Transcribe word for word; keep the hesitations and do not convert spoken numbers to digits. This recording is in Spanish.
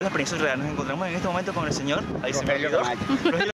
La experiencia real. Nos encontramos en este momento con el señor, ahí se me Rogelio olvidó. Camacho. Rogelio